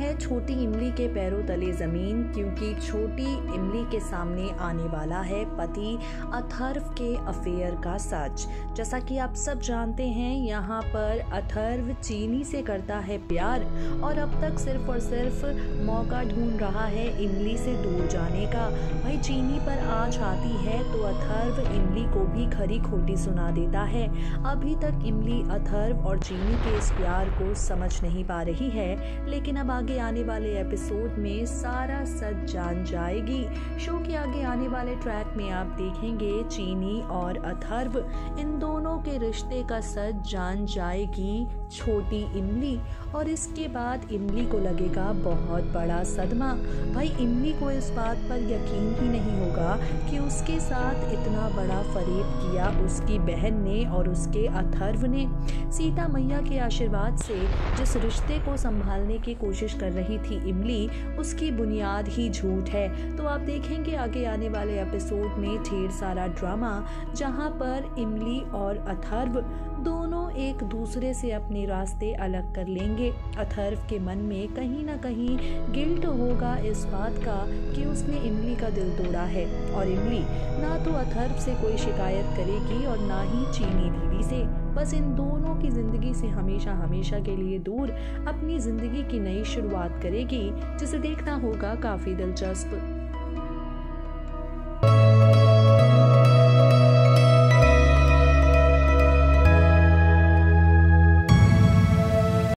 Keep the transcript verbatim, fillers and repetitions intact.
है छोटी इमली के पैरों तले जमीन, क्योंकि छोटी इमली के सामने आने वाला है पति अथर्व के अफेयर का सच। जैसा कि आप सब जानते हैं, यहाँ पर अथर्व चीनी से करता है प्यार और अब तक सिर्फ और सिर्फ मौका ढूंढ रहा है इमली से दूर जाने का। भाई चीनी पर आँच आती है तो अथर्व इमली को भी खरी खोटी सुना देता है। अभी तक इमली अथर्व और चीनी के इस प्यार को समझ नहीं पा रही है, लेकिन अब आगे आने वाले एपिसोड में सारा सच जान जाएगी। शो के आगे आने वाले ट्रैक में आप देखेंगे चीनी और अथर्व, इन दोनों के रिश्ते का सच जान जाएगी छोटी इमली, और इसके बाद इमली को लगेगा बहुत बड़ा सदमा। भाई इमली को इस बात पर यकीन ही नहीं होगा कि उसके साथ इतना बड़ा फरेब किया उसकी बहन ने और उसके अथर्व ने। सीता मैया के आशीर्वाद से जिस रिश्ते को संभालने की कोशिश कर रही थी इमली, उसकी बुनियाद ही झूठ है। तो आप देखेंगे आगे आने वाले एपिसोड में ढेर सारा ड्रामा, जहां पर इमली और अथर्व दोनों एक दूसरे से अपने रास्ते अलग कर लेंगे। अथर्व के मन में कहीं ना कहीं गिल्ट होगा इस बात का कि उसने इमली का दिल तोड़ा है, और इमली ना तो अथर्व से कोई शिकायत करेगी और ना ही चीनी दीदी से। बस इन दोनों की जिंदगी से हमेशा हमेशा के लिए दूर अपनी जिंदगी की नई शुरुआत करेगी, जिसे देखना होगा काफी दिलचस्प।